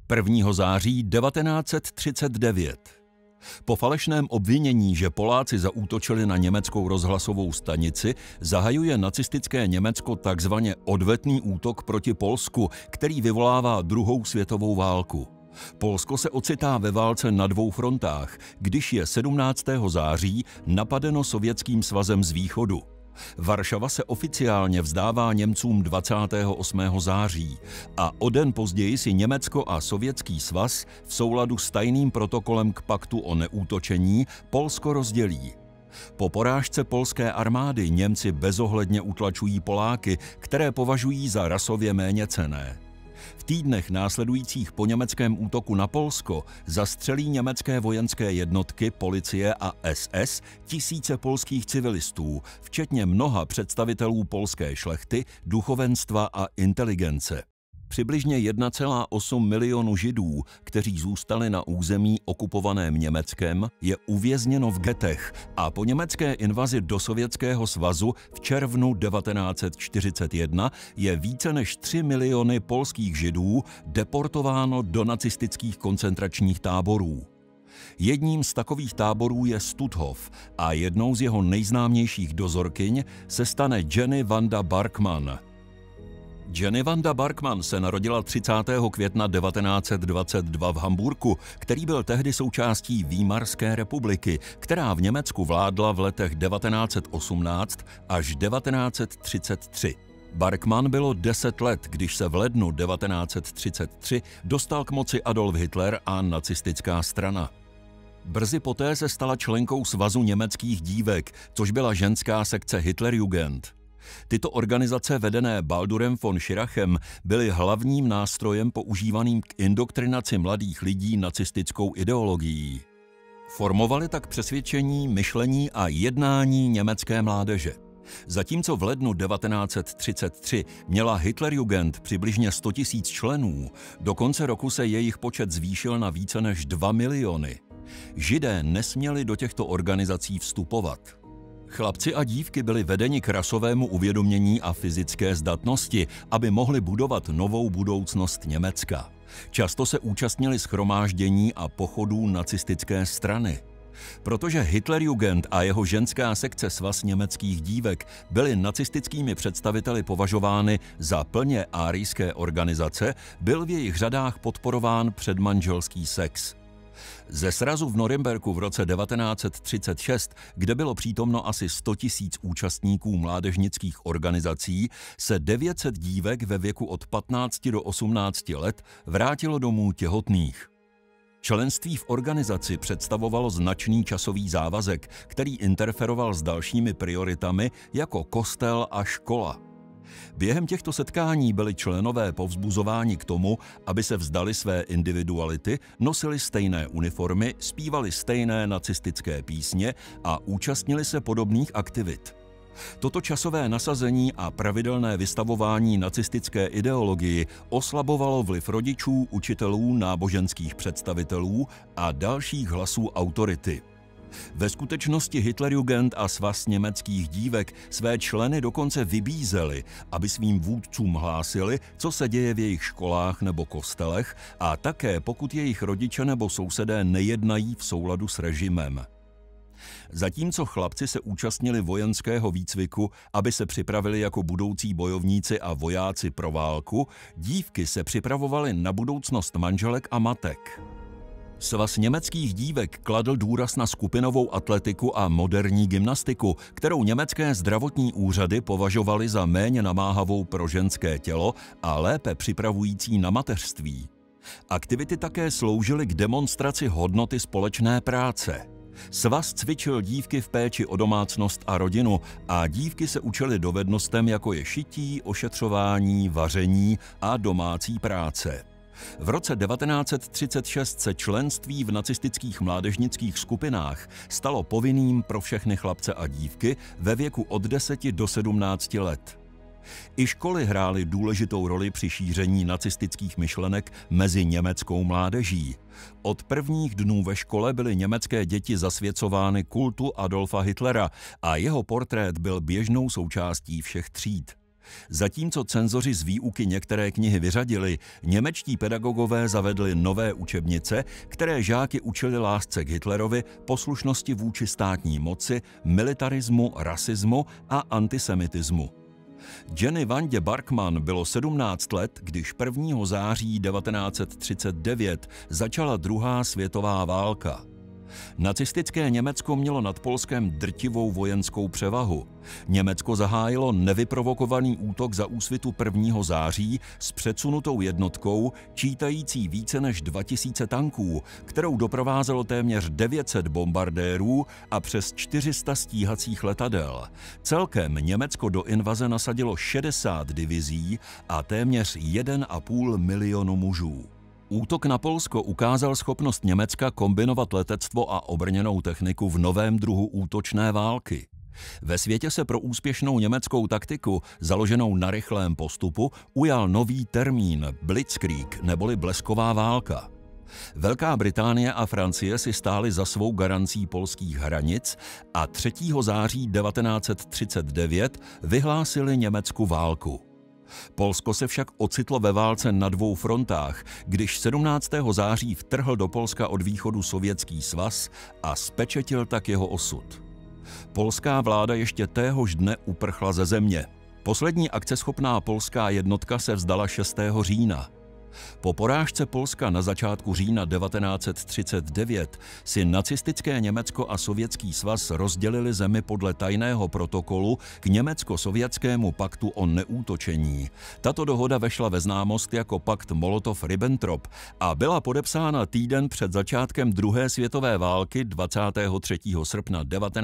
1. září 1939. Po falešném obvinění, že Poláci zaútočili na německou rozhlasovou stanici, zahajuje nacistické Německo takzvaně odvetný útok proti Polsku, který vyvolává druhou světovou válku. Polsko se ocitá ve válce na dvou frontách, když je 17. září napadeno Sovětským svazem z východu. Varšava se oficiálně vzdává Němcům 28. září a o den později si Německo a Sovětský svaz v souladu s tajným protokolem k paktu o neútočení Polsko rozdělí. Po porážce polské armády Němci bezohledně utlačují Poláky, které považují za rasově méněcenné. V týdnech následujících po německém útoku na Polsko zastřelí německé vojenské jednotky, policie a SS tisíce polských civilistů, včetně mnoha představitelů polské šlechty, duchovenstva a inteligence. Přibližně 1,8 milionu Židů, kteří zůstali na území okupovaném Německem, je uvězněno v getech a po německé invazi do Sovětského svazu v červnu 1941 je více než 3 miliony polských Židů deportováno do nacistických koncentračních táborů. Jedním z takových táborů je Stutthof a jednou z jeho nejznámějších dozorkyň se stane Jenny Wanda Barkmann. Jenny Wanda Barkmann se narodila 30. května 1922 v Hamburku, který byl tehdy součástí Výmarské republiky, která v Německu vládla v letech 1918 až 1933. Barkmann bylo 10 let, když se v lednu 1933 dostal k moci Adolf Hitler a nacistická strana. Brzy poté se stala členkou Svazu německých dívek, což byla ženská sekce Hitlerjugend. Tyto organizace vedené Baldurem von Schirachem byly hlavním nástrojem používaným k indoktrinaci mladých lidí nacistickou ideologií. Formovali tak přesvědčení, myšlení a jednání německé mládeže. Zatímco v lednu 1933 měla Hitlerjugend přibližně 100 000 členů, do konce roku se jejich počet zvýšil na více než 2 miliony. Židé nesměli do těchto organizací vstupovat. Chlapci a dívky byli vedeni k rasovému uvědomění a fyzické zdatnosti, aby mohli budovat novou budoucnost Německa. Často se účastnili shromáždění a pochodů nacistické strany. Protože Hitlerjugend a jeho ženská sekce Svaz německých dívek byly nacistickými představiteli považovány za plně árijské organizace, byl v jejich řadách podporován předmanželský sex. Ze srazu v Norimberku v roce 1936, kde bylo přítomno asi 100 000 účastníků mládežnických organizací, se 900 dívek ve věku od 15 do 18 let vrátilo domů těhotných. Členství v organizaci představovalo značný časový závazek, který interferoval s dalšími prioritami jako kostel a škola. Během těchto setkání byli členové povzbuzováni k tomu, aby se vzdali své individuality, nosili stejné uniformy, zpívali stejné nacistické písně a účastnili se podobných aktivit. Toto časové nasazení a pravidelné vystavování nacistické ideologii oslabovalo vliv rodičů, učitelů, náboženských představitelů a dalších hlasů autority. Ve skutečnosti Hitlerjugend a Svaz německých dívek své členy dokonce vybízeli, aby svým vůdcům hlásili, co se děje v jejich školách nebo kostelech, a také pokud jejich rodiče nebo sousedé nejednají v souladu s režimem. Zatímco chlapci se účastnili vojenského výcviku, aby se připravili jako budoucí bojovníci a vojáci pro válku, dívky se připravovaly na budoucnost manželek a matek. Svaz německých dívek kladl důraz na skupinovou atletiku a moderní gymnastiku, kterou německé zdravotní úřady považovaly za méně namáhavou pro ženské tělo a lépe připravující na mateřství. Aktivity také sloužily k demonstraci hodnoty společné práce. Svaz cvičil dívky v péči o domácnost a rodinu a dívky se učily dovednostem, jako je šití, ošetřování, vaření a domácí práce. V roce 1936 se členství v nacistických mládežnických skupinách stalo povinným pro všechny chlapce a dívky ve věku od 10 do 17 let. I školy hrály důležitou roli při šíření nacistických myšlenek mezi německou mládeží. Od prvních dnů ve škole byly německé děti zasvěcovány kultu Adolfa Hitlera a jeho portrét byl běžnou součástí všech tříd. Zatímco cenzoři z výuky některé knihy vyřadili, němečtí pedagogové zavedli nové učebnice, které žáky učili lásce k Hitlerovi, poslušnosti vůči státní moci, militarismu, rasismu a antisemitismu. Jenny Vandě Barkman bylo 17 let, když 1. září 1939 začala druhá světová válka. Nacistické Německo mělo nad Polskem drtivou vojenskou převahu. Německo zahájilo nevyprovokovaný útok za úsvitu 1. září s předsunutou jednotkou, čítající více než 2000 tanků, kterou doprovázelo téměř 900 bombardérů a přes 400 stíhacích letadel. Celkem Německo do invaze nasadilo 60 divizí a téměř 1,5 milionu mužů. Útok na Polsko ukázal schopnost Německa kombinovat letectvo a obrněnou techniku v novém druhu útočné války. Ve světě se pro úspěšnou německou taktiku, založenou na rychlém postupu, ujal nový termín Blitzkrieg neboli blesková válka. Velká Británie a Francie si stály za svou garancí polských hranic a 3. září 1939 vyhlásili Německu válku. Polsko se však ocitlo ve válce na 2 frontách, když 17. září vtrhl do Polska od východu Sovětský svaz a spečetil tak jeho osud. Polská vláda ještě téhož dne uprchla ze země. Poslední akceschopná polská jednotka se vzdala 6. října. Po porážce Polska na začátku října 1939 si nacistické Německo a Sovětský svaz rozdělili zemi podle tajného protokolu k Německo-sovětskému paktu o neútočení. Tato dohoda vešla ve známost jako pakt Molotov-Ribbentrop a byla podepsána týden před začátkem druhé světové války 23. srpna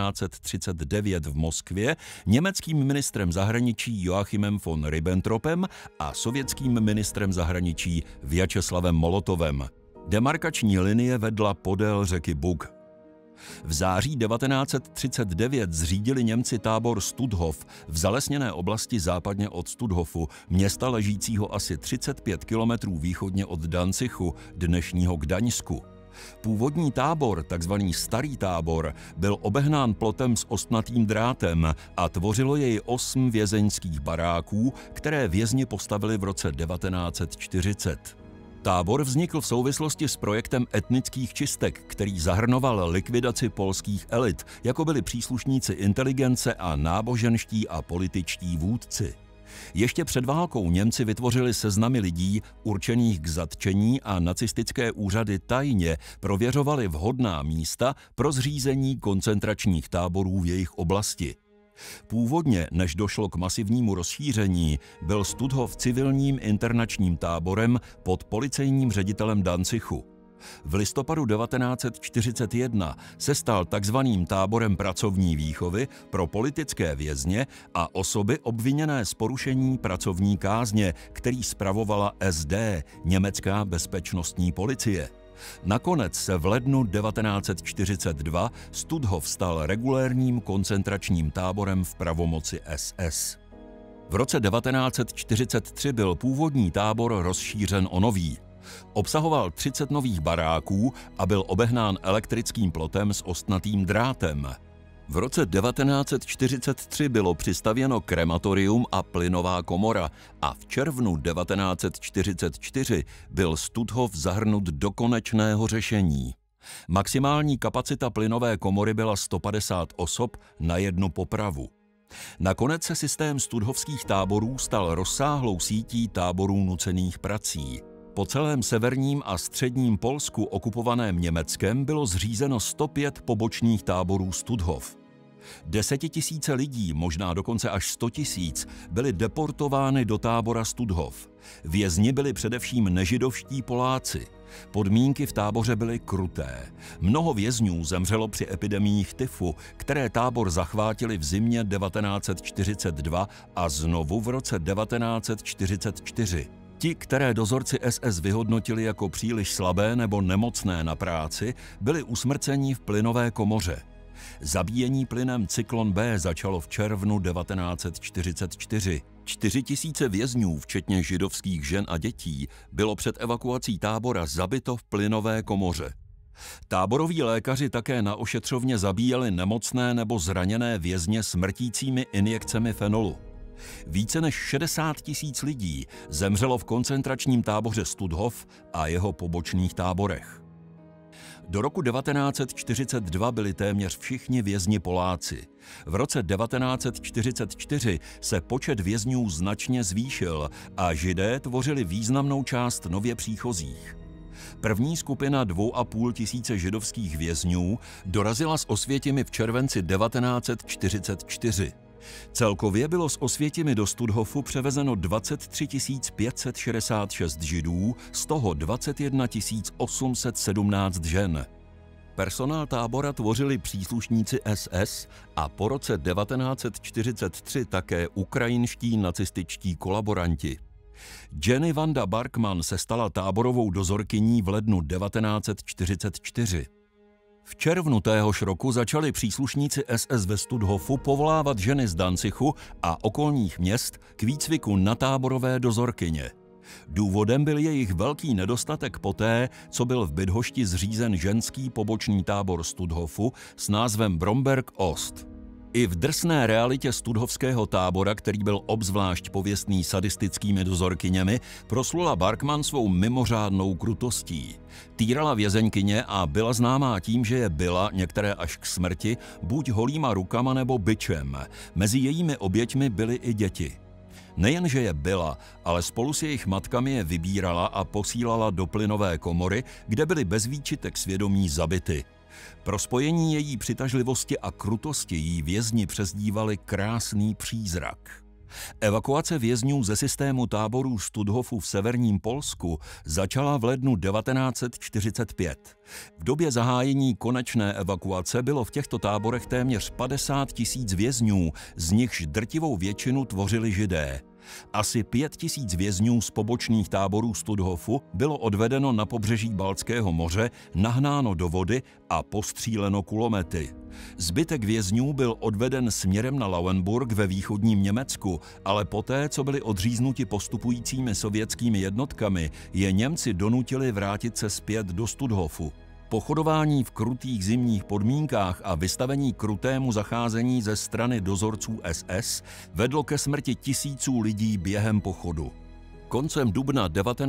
1939 v Moskvě německým ministrem zahraničí Joachimem von Ribbentropem a sovětským ministrem zahraničí Vjačeslavem Molotovem. Demarkační linie vedla podél řeky Bug. V září 1939 zřídili Němci tábor Stutthof v zalesněné oblasti západně od Stutthofu, města ležícího asi 35 kilometrů východně od Dancichu, dnešního Gdaňsku. Původní tábor, takzvaný Starý tábor, byl obehnán plotem s ostnatým drátem a tvořilo jej 8 vězeňských baráků, které vězni postavili v roce 1940. Tábor vznikl v souvislosti s projektem etnických čistek, který zahrnoval likvidaci polských elit, jako byli příslušníci inteligence a náboženští a političtí vůdci. Ještě před válkou Němci vytvořili seznamy lidí určených k zatčení a nacistické úřady tajně prověřovaly vhodná místa pro zřízení koncentračních táborů v jejich oblasti. Původně, než došlo k masivnímu rozšíření, byl Stutthof civilním internačním táborem pod policejním ředitelem Dancichu. V listopadu 1941 se stal takzvaným táborem pracovní výchovy pro politické vězně a osoby obviněné z porušení pracovní kázně, který spravovala SD, německá bezpečnostní policie. Nakonec se v lednu 1942 Stutthof stal regulérním koncentračním táborem v pravomoci SS. V roce 1943 byl původní tábor rozšířen o nový. Obsahoval 30 nových baráků a byl obehnán elektrickým plotem s ostnatým drátem. V roce 1943 bylo přistavěno krematorium a plynová komora a v červnu 1944 byl Stutthof zahrnut do konečného řešení. Maximální kapacita plynové komory byla 150 osob na jednu popravu. Nakonec se systém stutthovských táborů stal rozsáhlou sítí táborů nucených prací. Po celém severním a středním Polsku okupovaném Německem bylo zřízeno 105 pobočných táborů Stutthof. 10 000 lidí, možná dokonce až 100 000, byli deportovány do tábora Stutthof. Vězni byli především nežidovští Poláci. Podmínky v táboře byly kruté. Mnoho vězňů zemřelo při epidemiích tyfu, které tábor zachvátili v zimě 1942 a znovu v roce 1944. Ti, které dozorci SS vyhodnotili jako příliš slabé nebo nemocné na práci, byli usmrceni v plynové komoře. Zabíjení plynem Cyklon B začalo v červnu 1944. 4 000 vězňů, včetně židovských žen a dětí, bylo před evakuací tábora zabito v plynové komoře. Táboroví lékaři také na ošetřovně zabíjeli nemocné nebo zraněné vězně smrtícími injekcemi fenolu. Více než 60 000 lidí zemřelo v koncentračním táboře Stutthof a jeho pobočných táborech. Do roku 1942 byli téměř všichni vězni Poláci. V roce 1944 se počet vězňů značně zvýšil a Židé tvořili významnou část nově příchozích. První skupina 2,5 tisíce židovských vězňů dorazila z Osvětimi v červenci 1944. Celkově bylo z Osvětimi do Stutthofu převezeno 23 566 Židů, z toho 21 817 žen. Personál tábora tvořili příslušníci SS a po roce 1943 také ukrajinští nacističtí kolaboranti. Jenny Wanda Barkman se stala táborovou dozorkyní v lednu 1944. V červnu téhož roku začali příslušníci SS ve Stutthofu povolávat ženy z Danzichu a okolních měst k výcviku na táborové dozorkyně. Důvodem byl jejich velký nedostatek poté, co byl v Bydhošti zřízen ženský pobočný tábor Stutthofu s názvem Bromberg Ost. I v drsné realitě stutthovského tábora, který byl obzvlášť pověstný sadistickými dozorkyněmi, proslula Barkman svou mimořádnou krutostí. Týrala vězeňkyně a byla známá tím, že je byla, některé až k smrti, buď holýma rukama nebo bičem. Mezi jejími oběťmi byly i děti. Nejenže je byla, ale spolu s jejich matkami je vybírala a posílala do plynové komory, kde byly bez výčitek svědomí zabity. Pro spojení její přitažlivosti a krutosti jí vězni přezdívali krásný přízrak. Evakuace vězňů ze systému táborů Stutthofu v severním Polsku začala v lednu 1945. V době zahájení konečné evakuace bylo v těchto táborech téměř 50 000 vězňů, z nichž drtivou většinu tvořili Židé. Asi 5 000 vězňů z pobočných táborů Stutthofu bylo odvedeno na pobřeží Baltského moře, nahnáno do vody a postříleno kulomety. Zbytek vězňů byl odveden směrem na Lauenburg ve východním Německu, ale poté, co byli odříznuti postupujícími sovětskými jednotkami, je Němci donutili vrátit se zpět do Stutthofu. Pochodování v krutých zimních podmínkách a vystavení krutému zacházení ze strany dozorců SS vedlo ke smrti tisíců lidí během pochodu. Koncem dubna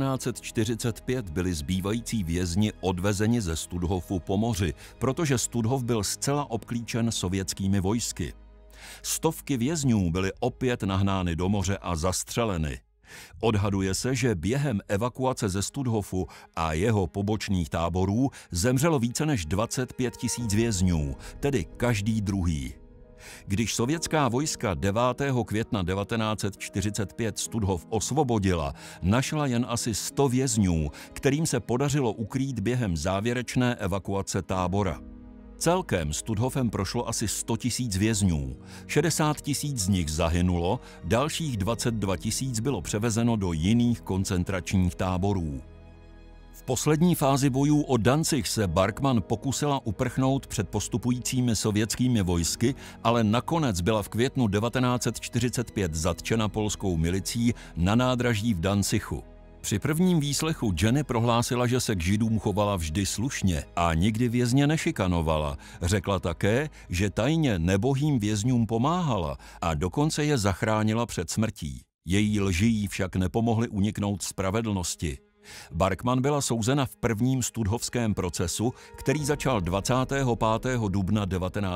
1945 byli zbývající vězni odvezeni ze Stutthofu po moři, protože Stutthof byl zcela obklíčen sovětskými vojsky. Stovky vězňů byly opět nahnány do moře a zastřeleny. Odhaduje se, že během evakuace ze Stutthofu a jeho pobočných táborů zemřelo více než 25 000 vězňů, tedy každý druhý. Když sovětská vojska 9. května 1945 Stutthof osvobodila, našla jen asi 100 vězňů, kterým se podařilo ukrýt během závěrečné evakuace tábora. Celkem Stutthofem prošlo asi 100 000 vězňů, 60 000 z nich zahynulo, dalších 22 000 bylo převezeno do jiných koncentračních táborů. V poslední fázi bojů o Danzig se Barkman pokusila uprchnout před postupujícími sovětskými vojsky, ale nakonec byla v květnu 1945 zatčena polskou milicí na nádraží v Danzichu. Při prvním výslechu Jenny prohlásila, že se k Židům chovala vždy slušně a nikdy vězně nešikanovala. Řekla také, že tajně nebohým vězňům pomáhala a dokonce je zachránila před smrtí. Její lži jí však nepomohly uniknout spravedlnosti. Barkman byla souzena v prvním stutthovském procesu, který začal 25. dubna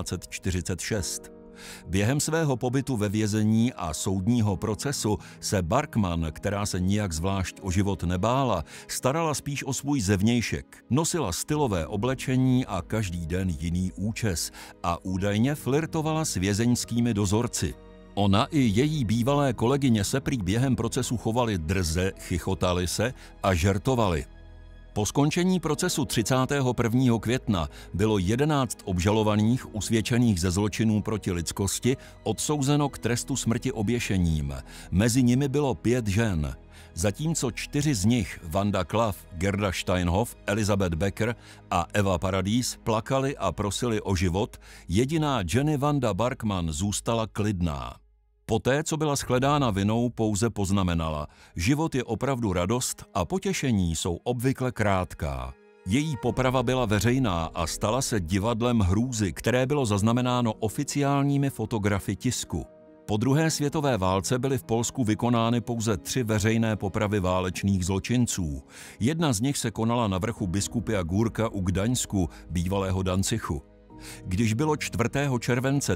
1946. Během svého pobytu ve vězení a soudního procesu se Barkman, která se nijak zvlášť o život nebála, starala spíš o svůj zevnějšek. Nosila stylové oblečení a každý den jiný účes a údajně flirtovala s vězeňskými dozorci. Ona i její bývalé kolegyně se prý během procesu chovali drze, chichotali se a žertovali. Po skončení procesu 31. května bylo 11 obžalovaných usvědčených ze zločinů proti lidskosti odsouzeno k trestu smrti oběšením. Mezi nimi bylo 5 žen. Zatímco 4 z nich, Wanda Klaff, Gerda Steinhoff, Elisabeth Becker a Eva Paradis, plakali a prosili o život, jediná Jenny Wanda Barkman zůstala klidná. Poté, co byla shledána vinou, pouze poznamenala: život je opravdu radost a potěšení jsou obvykle krátká. Její poprava byla veřejná a stala se divadlem hrůzy, které bylo zaznamenáno oficiálními fotografy tisku. Po druhé světové válce byly v Polsku vykonány pouze 3 veřejné popravy válečných zločinců. Jedna z nich se konala na vrchu Biskupia Górka u Gdaňsku, bývalého Danzichu. Když bylo 4. července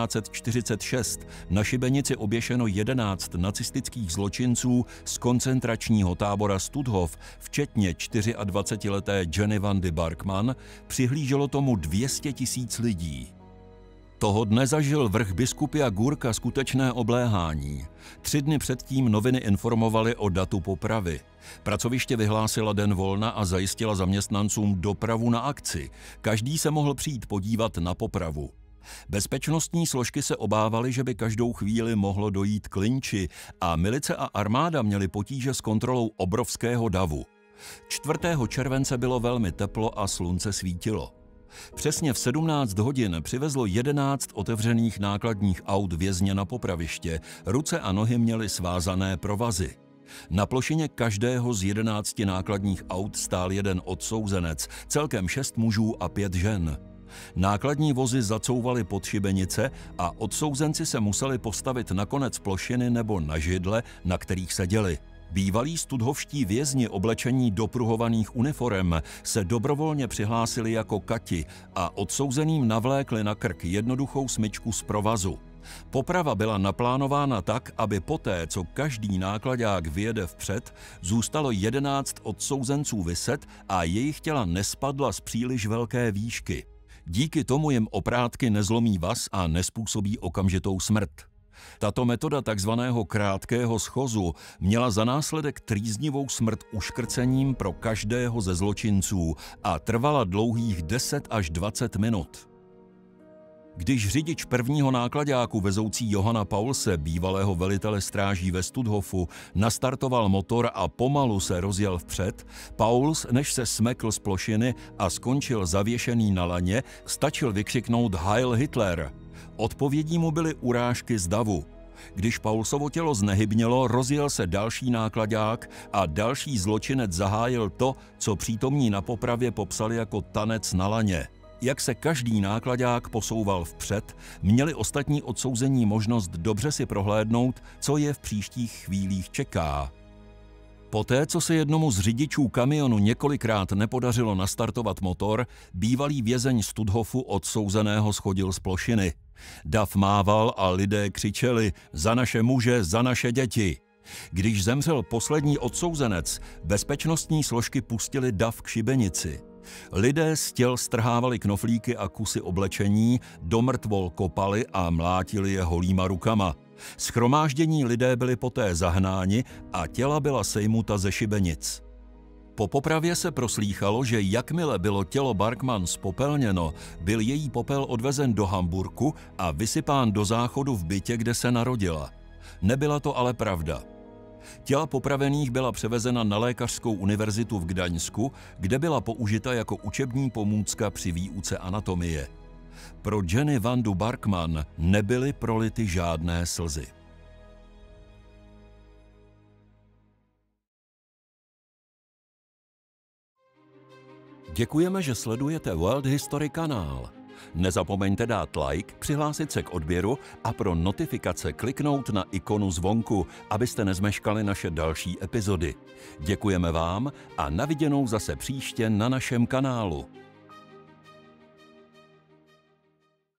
1946 na šibenici oběšeno 11 nacistických zločinců z koncentračního tábora Stutthof, včetně 24leté Jenny Wandy Barkman, přihlíželo tomu 200 000 lidí. Toho dne zažil vrch Biskupia Górka skutečné obléhání. 3 dny předtím noviny informovaly o datu popravy. Pracoviště vyhlásila den volna a zajistila zaměstnancům dopravu na akci. Každý se mohl přijít podívat na popravu. Bezpečnostní složky se obávaly, že by každou chvíli mohlo dojít k linči a milice a armáda měly potíže s kontrolou obrovského davu. 4. července bylo velmi teplo a slunce svítilo. Přesně v 17 hodin přivezlo 11 otevřených nákladních aut vězně na popraviště. Ruce a nohy měly svázané provazy. Na plošině každého z 11 nákladních aut stál jeden odsouzenec, celkem 6 mužů a 5 žen. Nákladní vozy zacouvaly pod šibenice a odsouzenci se museli postavit na konec plošiny nebo na židle, na kterých seděli. Bývalí stutthovští vězni oblečení do pruhovaných uniforem se dobrovolně přihlásili jako kati a odsouzeným navlékli na krk jednoduchou smyčku z provazu. Poprava byla naplánována tak, aby poté, co každý nákladák vyjede vpřed, zůstalo 11 odsouzenců viset a jejich těla nespadla z příliš velké výšky. Díky tomu jim oprátky nezlomí vaz a nespůsobí okamžitou smrt. Tato metoda takzvaného krátkého schozu měla za následek trýznivou smrt uškrcením pro každého ze zločinců a trvala dlouhých 10 až 20 minut. Když řidič prvního nákladáku vezoucí Johana Paulse, bývalého velitele stráží ve Stutthofu, nastartoval motor a pomalu se rozjel vpřed, Pauls, než se smekl z plošiny a skončil zavěšený na laně, stačil vykřiknout Heil Hitler. Odpovědí mu byly urážky z davu. Když Paulsovo tělo znehybnělo, rozjel se další nákladák a další zločinec zahájil to, co přítomní na popravě popsali jako tanec na laně. Jak se každý nákladák posouval vpřed, měli ostatní odsouzení možnost dobře si prohlédnout, co je v příštích chvílích čeká. Poté, co se jednomu z řidičů kamionu několikrát nepodařilo nastartovat motor, bývalý vězeň Stutthofu odsouzeného schodil z plošiny. Dav mával a lidé křičeli: za naše muže, za naše děti. Když zemřel poslední odsouzenec, bezpečnostní složky pustili dav k šibenici. Lidé z těl strhávali knoflíky a kusy oblečení, do mrtvol kopali a mlátili je holýma rukama. Shromáždění lidé byli poté zahnáni a těla byla sejmuta ze šibenic. Po popravě se proslýchalo, že jakmile bylo tělo Barkman spopelněno, byl její popel odvezen do Hamburku a vysypán do záchodu v bytě, kde se narodila. Nebyla to ale pravda. Těla popravených byla převezena na lékařskou univerzitu v Gdaňsku, kde byla použita jako učební pomůcka při výuce anatomie. Pro Jenny Wandu Barkman nebyly prolity žádné slzy. Děkujeme, že sledujete World History kanál. Nezapomeňte dát like, přihlásit se k odběru a pro notifikace kliknout na ikonu zvonku, abyste nezmeškali naše další epizody. Děkujeme vám a na viděnou zase příště na našem kanálu.